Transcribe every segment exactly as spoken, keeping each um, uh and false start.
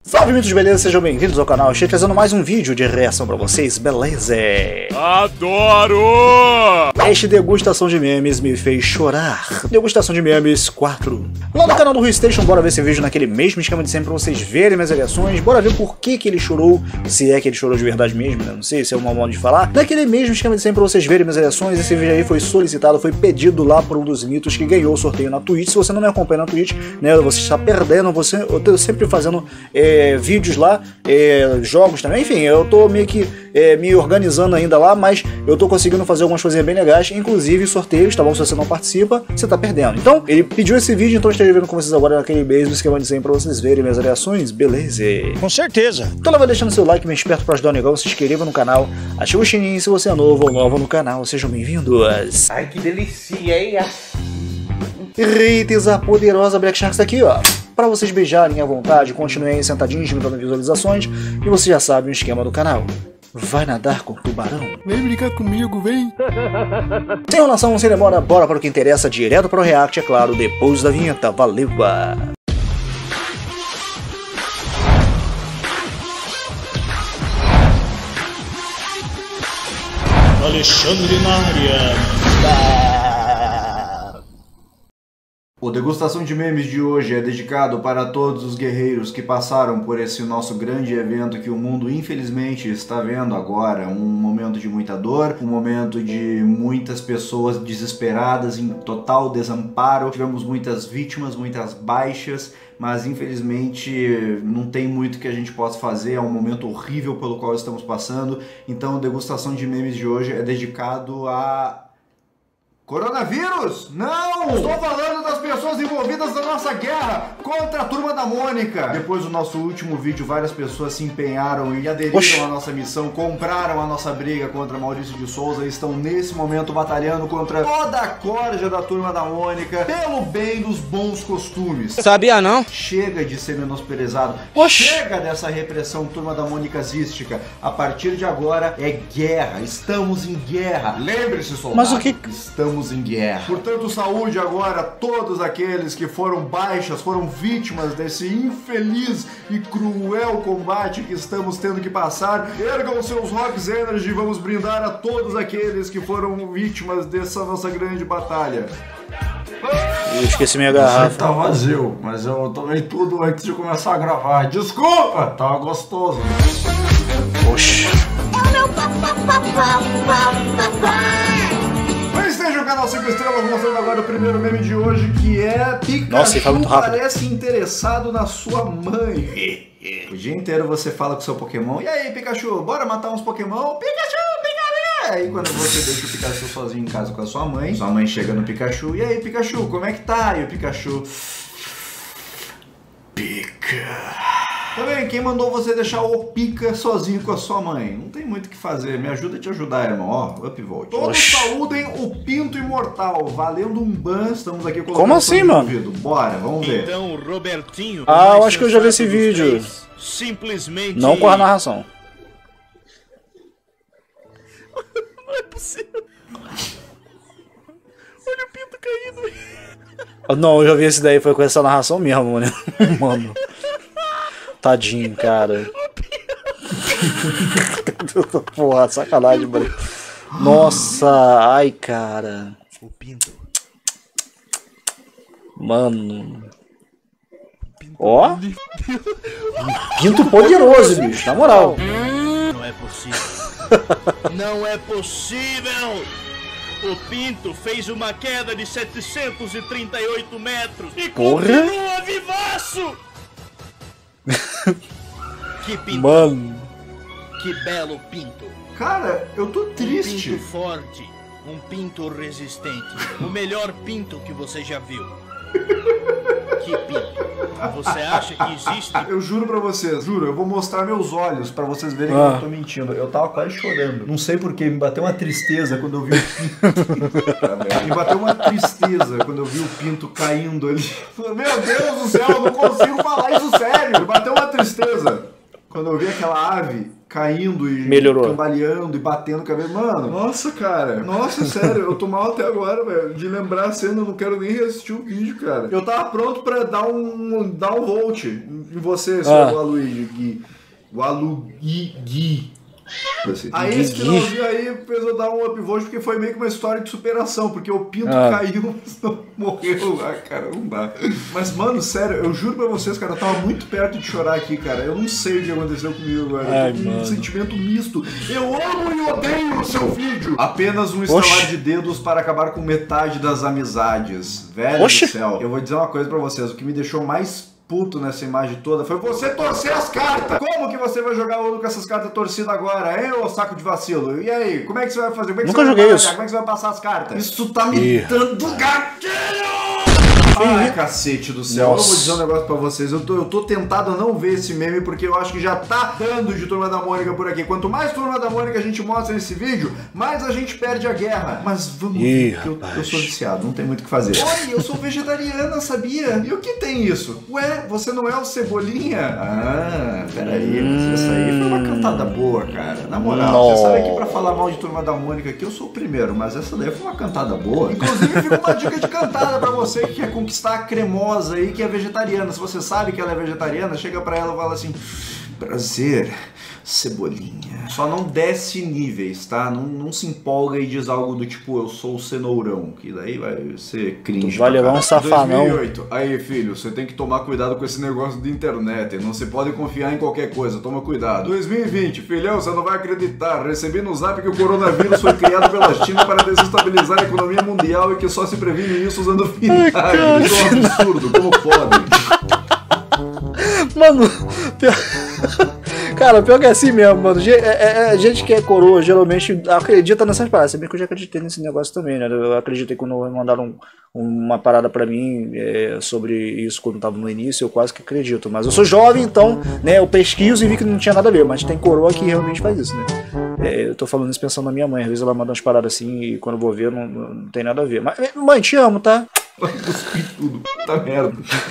Salve, mitos, beleza? Sejam bem-vindos ao canal. Estou trazendo mais um vídeo de reação pra vocês, beleza? Adoro! Este degustação de memes me fez chorar. Degustação de memes quatro. Lá no canal do RuiStation, bora ver esse vídeo naquele mesmo esquema de sempre pra vocês verem minhas reações. Bora ver por que que ele chorou, se é que ele chorou de verdade mesmo, né? Não sei se é um mau modo de falar. Naquele mesmo esquema de sempre pra vocês verem minhas reações, esse vídeo aí foi solicitado, foi pedido lá por um dos mitos que ganhou o sorteio na Twitch. Se você não me acompanha na Twitch, né, você está perdendo, você, eu tô sempre fazendo é, vídeos lá, é, jogos também, enfim, eu tô meio que é, me organizando ainda lá, mas eu tô conseguindo fazer algumas coisinhas bem legais, inclusive sorteios, tá bom? Se você não participa, você tá perdendo. Então, ele pediu esse vídeo, então eu estou vendo com vocês agora naquele mesmo esquema de sempre pra vocês verem minhas reações, beleza? Com certeza. Então lá vai deixando seu like, bem esperto pra ajudar o negão, se inscreva no canal, ativa o sininho se você é novo ou nova no canal, sejam bem-vindos. Ai, que delícia, hein? Reites, a poderosa Black Sharks aqui, ó. Pra vocês beijarem à vontade, continuem sentadinhos, me dando visualizações, e você já sabe o esquema do canal. Vai nadar com o tubarão? Vem brincar comigo, vem. Sem enrolação, sem demora, bora para o que interessa, direto para o react, é claro, depois da vinheta. Valeu! Alexandre na área. O Degustação de Memes de hoje é dedicado para todos os guerreiros que passaram por esse nosso grande evento que o mundo infelizmente está vendo agora. Um momento de muita dor, um momento de muitas pessoas desesperadas, em total desamparo. Tivemos muitas vítimas, muitas baixas, mas infelizmente não tem muito que a gente possa fazer. É um momento horrível pelo qual estamos passando. Então, o Degustação de Memes de hoje é dedicado a... Coronavírus? Não! Estou falando das pessoas envolvidas na nossa guerra contra a Turma da Mônica. Depois do nosso último vídeo, várias pessoas se empenharam e aderiram Oxi. à nossa missão, compraram a nossa briga contra Maurício de Souza e estão nesse momento batalhando contra toda a corja da Turma da Mônica pelo bem dos bons costumes. Sabia não? Chega de ser menosprezado. Oxi. Chega dessa repressão Turma da Mônica zística. A partir de agora é guerra. Estamos em guerra. Lembre-se, soldado. Mas o que... Estamos em guerra. Portanto, saúde agora a todos aqueles que foram baixas, foram vítimas desse infeliz e cruel combate que estamos tendo que passar. Ergam seus Rocks Energy e vamos brindar a todos aqueles que foram vítimas dessa nossa grande batalha. Eu esqueci minha garrafa. Tá vazio, mas eu tomei tudo antes de começar a gravar. Desculpa, tava gostoso. Oxi. Esteja o canal cinco estrelas, mostrando agora o primeiro meme de hoje, que é Pikachu. Nossa, ele fala muito rápido. Parece interessado na sua mãe. O dia inteiro você fala com seu Pokémon. E aí, Pikachu, bora matar uns Pokémon? Pikachu, Pikachu! Aí quando você deixa o Pikachu sozinho em casa com a sua mãe, sua mãe chega no Pikachu. E aí, Pikachu, como é que tá? E o Pikachu... Pica... Tá bem, quem mandou você deixar o Pica sozinho com a sua mãe? Não tem muito o que fazer, me ajuda a te ajudar, irmão. Ó, upvote. Todos saúdem o Pinto Imortal, valendo um ban. Estamos aqui colocando... Como assim, mano? Ouvido. Bora, vamos ver. Então, o Robertinho... Ah, eu acho que eu já vi esse vídeo. Três, simplesmente... Não com a narração. Não é possível. Olha o pinto caído. Não, eu já vi esse daí, foi com essa narração mesmo, mano. Mano. Tadinho, cara. Porra, sacanagem, mano. Nossa, ai, cara. O pinto. Mano. Ó. Pinto poderoso, bicho, na moral. Não é possível. Não é possível. O Pinto fez uma queda de setecentos e trinta e oito metros e Porra. continua vivaço. Que pinto. Mano. Que belo pinto. Cara, eu tô triste. Um pinto forte, um pinto resistente. O melhor pinto que você já viu. Que pinto. Você acha que existe? Eu juro pra vocês, juro, eu vou mostrar meus olhos pra vocês verem Ah. que eu não tô mentindo. Eu tava quase chorando. Não sei porquê, me bateu uma tristeza quando eu vi o pinto. Me bateu uma tristeza quando eu vi o pinto caindo ali. Meu Deus do céu, eu não consigo falar isso sério. Me bateu uma tristeza. Quando eu vi aquela ave caindo e melhorou, cambaleando e batendo o cabelo, mano, nossa, cara, nossa, sério, eu tô mal até agora, velho, de lembrar a cena, eu não quero nem reassistir o vídeo, cara. Eu tava pronto pra dar um, dar um volt em você, seu ah. Aloysio Gui. O Alugi Gui. Assim. Aí esse que não viu aí fez eu dar um upvote porque foi meio que uma história de superação, porque o Pinto ah. caiu, mas não morreu. Ah, cara, não dá. Mas, mano, sério, eu juro pra vocês, cara, eu tava muito perto de chorar aqui, cara. Eu não sei o que aconteceu comigo agora. Ai, eu tô com mano. um sentimento misto. Eu amo e odeio o seu vídeo. Apenas um estalar de dedos para acabar com metade das amizades. Velho Oxi. do céu. Eu vou dizer uma coisa pra vocês, o que me deixou mais puto nessa imagem toda foi você torcer as cartas. Como que você vai jogar ouro com essas cartas torcidas agora, hein, ô saco de vacilo? E aí, como é que você vai fazer? Como é que Nunca você joguei vai isso. Como é que você vai passar as cartas? Isso tá me Ih. dando gatilho! Ai, cacete do céu. Nossa. Eu vou dizer um negócio pra vocês. Eu tô, eu tô tentado a não ver esse meme porque eu acho que já tá dando de Turma da Mônica por aqui. Quanto mais Turma da Mônica a gente mostra nesse vídeo, mais a gente perde a guerra. Mas vamos Ih, ver, eu, eu sou viciado, não tem muito o que fazer. Oi, eu sou vegetariana, sabia? E o que tem isso? Ué, você não é o Cebolinha? Ah, peraí, mas essa aí foi uma cantada boa, cara. Na moral, não. Você sabe que pra falar mal de Turma da Mônica aqui eu sou o primeiro, mas essa daí foi uma cantada boa. Inclusive fica uma dica de cantada pra você que quer conquistar a cremosa aí que é vegetariana. Se você sabe que ela é vegetariana, chega pra ela e fala assim: prazer, Cebolinha. Só não desce níveis, tá? Não, não se empolga e diz algo do tipo, eu sou o cenourão, que daí vai ser cringe. Vai levar um safanão. dois mil e oito. Aí, filho, você tem que tomar cuidado com esse negócio de internet. Não se pode confiar em qualquer coisa, toma cuidado. dois mil e vinte, filhão, você não vai acreditar. Recebi no zap que o coronavírus foi criado pela China para desestabilizar a economia mundial e que só se previne isso usando vinagre. Isso é um absurdo, como pode? Mano, pior... cara, pior que é assim mesmo, mano. É, é, é, gente que é coroa geralmente acredita nessas paradas. Se bem que eu já acreditei nesse negócio também, né? Eu acreditei quando mandaram um, uma parada pra mim é, sobre isso quando tava no início, eu quase que acredito. Mas eu sou jovem, então, né? Eu pesquiso e vi que não tinha nada a ver. Mas tem coroa que realmente faz isso, né? É, eu tô falando isso pensando na minha mãe. Às vezes ela manda umas paradas assim e quando eu vou ver não, não tem nada a ver. Mas, mãe, te amo, tá? Vai cuspir tudo. Puta merda.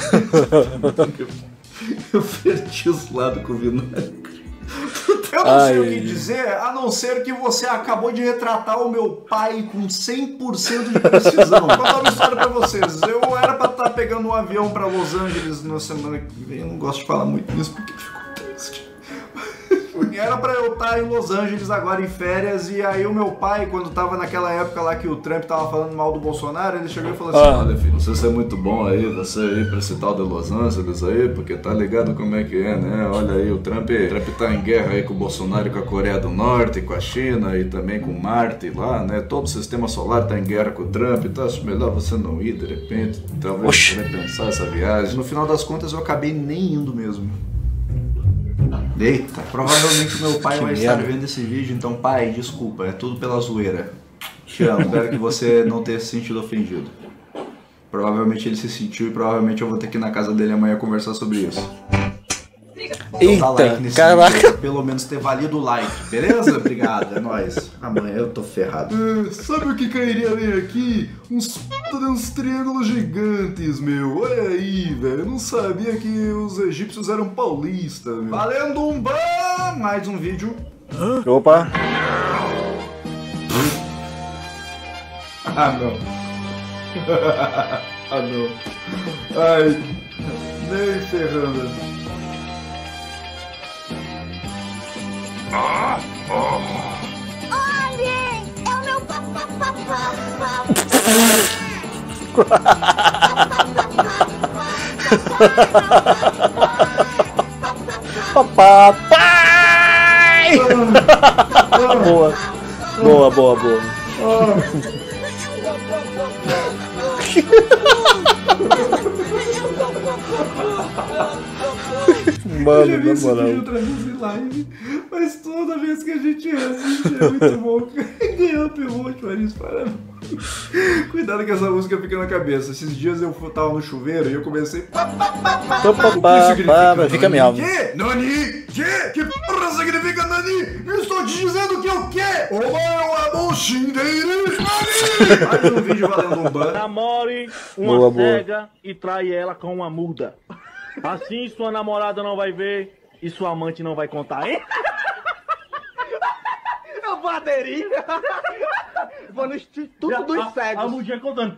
Eu perdi os lados com o vinagre. Eu não Ai. sei o que dizer, a não ser que você acabou de retratar o meu pai com cem por cento de precisão. Vou contar uma história pra vocês. Eu era pra estar pegando um avião pra Los Angeles na semana que vem. Eu não gosto de falar muito nisso porque ficou triste. Era pra eu estar em Los Angeles agora em férias, e aí o meu pai, quando tava naquela época lá que o Trump tava falando mal do Bolsonaro, ele chegou e falou assim: ah. olha, filho, você é muito bom aí, você aí pra esse tal de Los Angeles aí, porque tá ligado como é que é, né? Olha aí, o Trump, o Trump tá em guerra aí com o Bolsonaro e com a Coreia do Norte, com a China e também com Marte lá, né? Todo o sistema solar tá em guerra com o Trump, então acho melhor você não ir de repente, talvez você repensar essa viagem. No final das contas eu acabei nem indo mesmo. Eita, provavelmente meu pai vai estar vendo esse vídeo, então pai, desculpa, é tudo pela zoeira. Te amo, espero que você não tenha se sentido ofendido. Provavelmente ele se sentiu e provavelmente eu vou ter que ir na casa dele amanhã conversar sobre isso. Então dá like nesse caraca. vídeo, pelo menos ter valido o like, beleza? Obrigado, é nóis. Amanhã eu tô ferrado. É, sabe o que cairia bem aqui? Uns, uns triângulos gigantes, meu. Olha aí, velho. Eu não sabia que os egípcios eram paulistas, meu. Valendo um ban! Mais um vídeo. Hã? Opa! Ah, não. Ah, não. Ai, nem ferrando. Ah, oh. Olhem! É o meu papapá. Papai! Boa. Boa, boa, boa. Mano, eu já vi esse vídeo traduzir live, mas toda vez que a gente assiste é muito bom. Ganhou pelo Paris, parabéns. Cuidado que essa música fica na cabeça. Esses dias eu tava no chuveiro e eu comecei. O que significa? Fica mesmo. Que? Nani? Que? Que porra significa Nani? Eu estou te dizendo que o quê? O meu amor Shindeiro Nani! Mais um vídeo valendo um ban. Namore uma boa, cega boa. E trai ela com uma muda. Assim sua namorada não vai ver E sua amante não vai contar, hein? Eu vou aderir. Vou no Instituto dos Cegos. A mulher contando.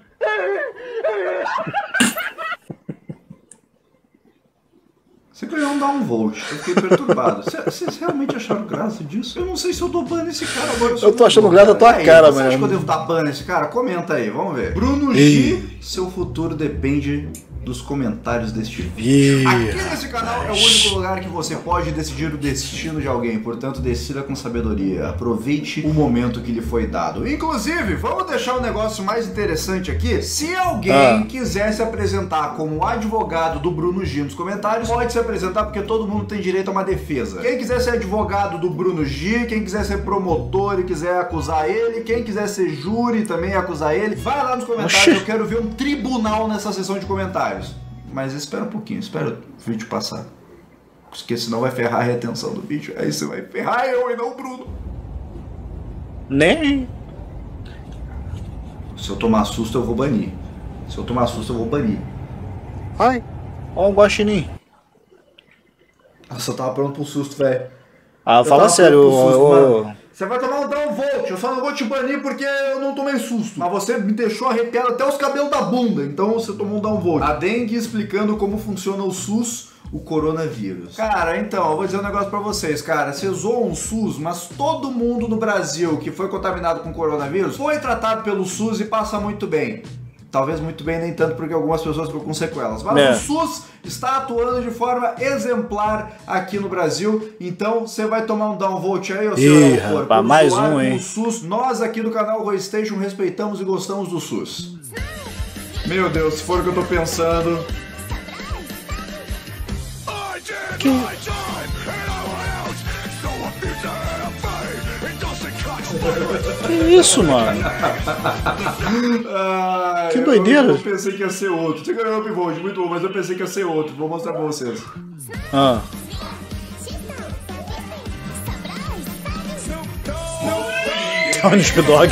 Você ganhou um downvolt, eu fiquei perturbado. Vocês realmente acharam graça disso? Eu não sei se eu dou ban nesse cara agora. Eu, eu tô achando graça da tua aí, cara, você mano. Acha que eu devo dar ban nesse cara? Comenta aí, vamos ver. Bruno G, seu futuro depende dos comentários deste vídeo. Yeah. Aqui nesse canal é o único lugar que você pode decidir o destino de alguém, portanto decida com sabedoria. Aproveite o momento que lhe foi dado. Inclusive, vamos deixar o um negócio mais interessante aqui. Se alguém ah. quiser se apresentar como advogado do Bruno G nos comentários, pode se apresentar porque todo mundo tem direito a uma defesa. Quem quiser ser advogado do Bruno G, quem quiser ser promotor e quiser acusar ele, quem quiser ser júri também e acusar ele, vai lá nos comentários. Oxi. Eu quero ver um tribunal nessa sessão de comentários. Mas espera um pouquinho, espera o vídeo passar. Porque senão vai ferrar a retenção do vídeo. Aí você vai ferrar eu e não o Bruno. Nem. Se eu tomar susto, eu vou banir. Se eu tomar susto, eu vou banir. Ai, ó um guaxinim. Nossa, eu tava pronto pro susto, velho. Ah, eu fala sério, ô... Você vai tomar um downvolt, eu só não vou te banir porque eu não tomei susto. Mas você me deixou arrepiado até os cabelos da bunda, então você tomou um downvolt. A dengue explicando como funciona o SUS, o coronavírus. Cara, então, eu vou dizer um negócio pra vocês, cara. Vocês zoam o SUS, mas todo mundo no Brasil que foi contaminado com coronavírus foi tratado pelo SUS e passa muito bem. Talvez muito bem, nem tanto, porque algumas pessoas ficam com sequelas. Mas é. o SUS está atuando de forma exemplar aqui no Brasil. Então, você vai tomar um downvolt aí, ou Ih, rapaz, mais um, hein? O SUS, nós aqui do canal Roystation respeitamos e gostamos do SUS. Meu Deus, se for o que eu tô pensando... Que... Que isso, mano? Ah, que doideira. Eu, eu pensei que ia ser outro. Você ganhou o upvote, muito bom, mas eu pensei que ia ser outro. Vou mostrar pra vocês. Ah. Olha o Snoop Dogg.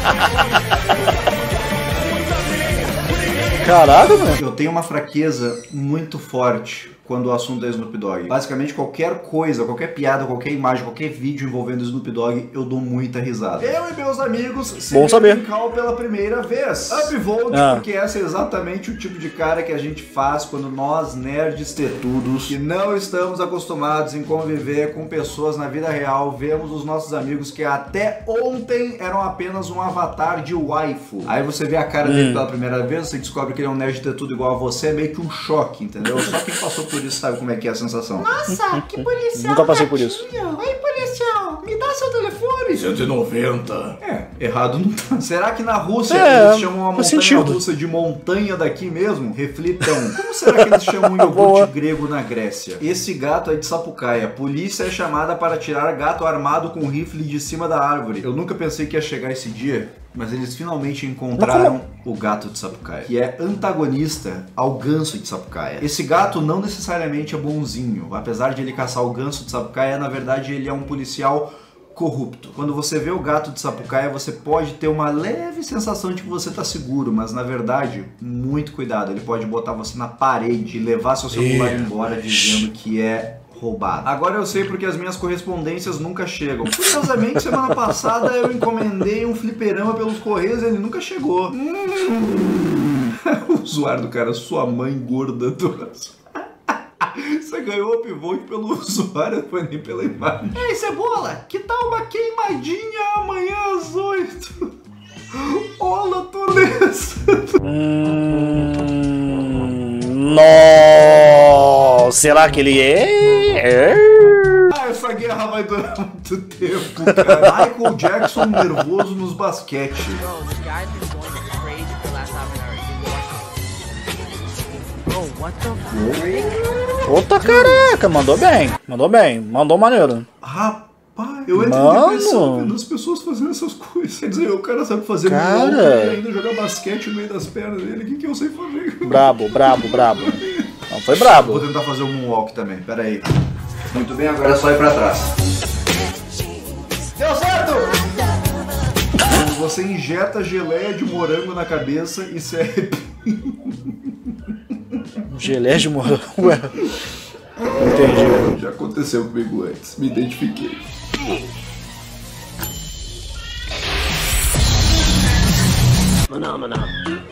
Caraca, mano. Eu tenho uma fraqueza muito forte quando o assunto é Snoop Dogg. Basicamente, qualquer coisa, qualquer piada, qualquer imagem, qualquer vídeo envolvendo Snoop Dogg, eu dou muita risada. Eu e meus amigos se Bom saber. pela primeira vez. Upvote, ah. porque essa é exatamente o tipo de cara que a gente faz quando nós, nerds tetudos, que não estamos acostumados em conviver com pessoas na vida real, vemos os nossos amigos que até ontem eram apenas um avatar de waifu. Aí você vê a cara dele hum. pela primeira vez, você descobre que ele é um nerd tetudo igual a você, é meio que um choque, entendeu? Só quem passou por isso sabe como é que é a sensação. Nossa, que policial. Nunca passei por isso. Oi, policial, me dá seu telefone. cento e noventa. É, errado não tá. Será que na Rússia é, eles chamam a montanha sentido. russa de montanha daqui mesmo? Reflitam. Como será que eles chamam iogurte grego na Grécia? Esse gato é de Sapucaia. Polícia é chamada para tirar gato armado com rifle de cima da árvore. Eu nunca pensei que ia chegar esse dia, mas eles finalmente encontraram o gato de Sapucaia, que é antagonista ao ganso de Sapucaia. Esse gato não necessariamente é bonzinho, apesar de ele caçar o ganso de Sapucaia, na verdade ele é um policial corrupto. Quando você vê o gato de Sapucaia, você pode ter uma leve sensação de que você tá seguro, mas na verdade, muito cuidado, ele pode botar você na parede e levar seu celular yeah. embora dizendo que é roubado. Agora eu sei porque as minhas correspondências nunca chegam. Curiosamente, semana passada eu encomendei um fliperama pelos correios e ele nunca chegou. Hum. O usuário do cara, sua mãe gorda do... Você ganhou o upvote pelo usuário, não foi nem pela imagem. Ei, Cebola, que tal uma queimadinha amanhã às oito? Olá, Torres. Hum, Nossa, será que ele é? é? Ah, essa guerra vai durar muito tempo, cara. Michael Jackson nervoso nos basquete. Outra caraca, mandou bem, mandou bem, mandou maneiro. Rapaz, eu entro em depressão vendo as pessoas fazendo essas coisas. Quer dizer, o cara sabe fazer cara... moonwalk e ainda jogar basquete no meio das pernas dele. O que, que eu sei fazer? Brabo, brabo, brabo. Não, foi brabo. Vou tentar fazer um moonwalk também, pera aí. Muito bem, agora é só ir pra trás. Deu certo! Você injeta geleia de morango na cabeça e se arrepende. Geleia de morango? Ué. Entendi. Já aconteceu comigo antes, me identifiquei. Maná, maná.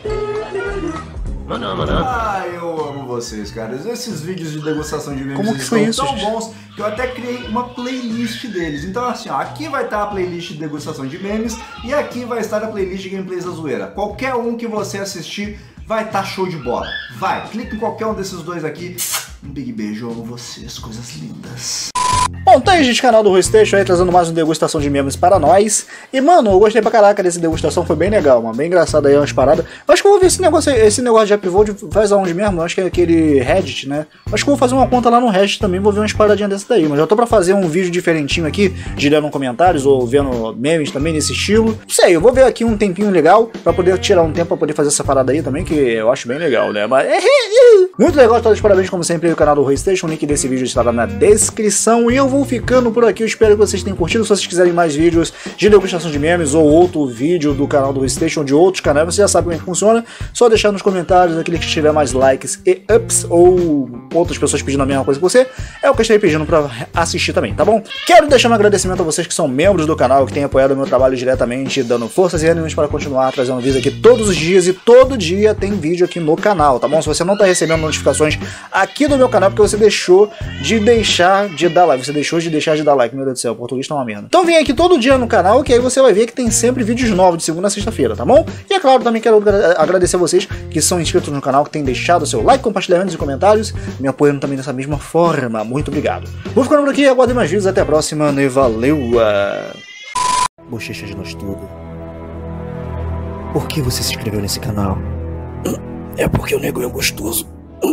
Ah, eu amo vocês, caras. Esses vídeos de degustação de memes Como que foi estão isso, tão gente? bons que eu até criei uma playlist deles. Então assim, ó, aqui vai estar a playlist de degustação de memes e aqui vai estar a playlist de gameplays da zoeira. Qualquer um que você assistir vai estar show de bola. Vai, clica em qualquer um desses dois aqui. Um big beijo, eu amo vocês, coisas lindas. Bom, tá aí, gente, canal do Ruistation aí, trazendo mais uma degustação de memes para nós. E, mano, eu gostei pra caraca dessa degustação, foi bem legal, mano, bem engraçado aí, umas paradas. Acho que eu vou ver esse negócio aí, esse negócio de upvote faz aonde mesmo? Acho que é aquele Reddit, né? Acho que eu vou fazer uma conta lá no Reddit também, vou ver umas paradinhas dessas daí. Mas já tô pra fazer um vídeo diferentinho aqui, de lendo comentários ou vendo memes também nesse estilo. Não sei, eu vou ver aqui um tempinho legal, pra poder tirar um tempo pra poder fazer essa parada aí também, que eu acho bem legal, né? Mas muito legal, todos os parabéns, como sempre, aí o canal do Ruistation. O link desse vídeo estará na descrição. E eu vou ficando por aqui, eu espero que vocês tenham curtido. Se vocês quiserem mais vídeos de degustação de memes ou outro vídeo do canal do Ruistation, de outros canais, você já sabe como é que funciona. Só deixar nos comentários aquele que tiver mais likes e ups, ou outras pessoas pedindo a mesma coisa que você, é o que eu estarei pedindo pra assistir também, tá bom? Quero deixar um agradecimento a vocês que são membros do canal, que têm apoiado o meu trabalho diretamente, dando forças e ânimos para continuar trazendo vídeos aqui todos os dias, e todo dia tem vídeo aqui no canal, tá bom? Se você não tá recebendo notificações aqui do meu canal, porque você deixou de deixar de dar like, você deixou de deixar de dar like, meu Deus do céu, o português tá uma merda. Então vem aqui todo dia no canal, que aí você vai ver que tem sempre vídeos novos de segunda a sexta-feira, tá bom? E é claro, também quero agradecer a vocês que são inscritos no canal, que têm deixado seu like, compartilhamentos e comentários, me apoiando também dessa mesma forma. Muito obrigado. Vou ficando por aqui, aguardem mais vídeos, até a próxima, e valeu! Bochecha de nós tudo. Por que você se inscreveu nesse canal? É porque o nego é gostoso.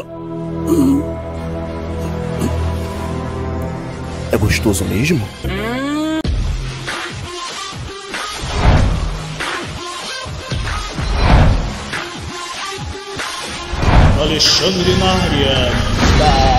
É gostoso mesmo? Alexandre na área.